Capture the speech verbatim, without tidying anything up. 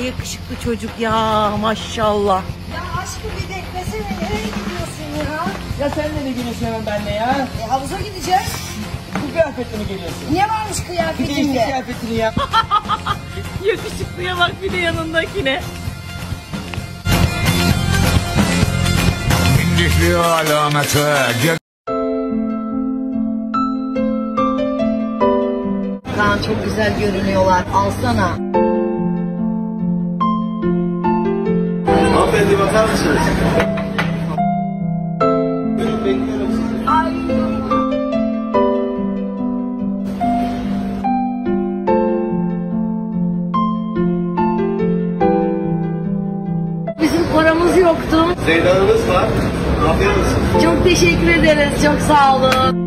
yakışıklı çocuk ya, maşallah. Ya aşkım bir beklesene, nereye gidiyorsun ya? Ya sen nereye gidiyorsun hemen benimle ya? E, havuza gideceğiz. Bu kıyafetle mi geliyorsun? Ne varmış Bir değiştir kıyafetinde? kıyafetini ya. Yakışıklıya bak bir de yanındakine. Dişli alameti. Kaan çok güzel görünüyorlar. Alsana. Hanımefendi bakar mısınız? Buyurun bekliyorum sizi. Ay. Bizim paramız yoktu. Zeydanınız var. Afiyet olsun. Çok teşekkür ederiz. Çok sağ olun.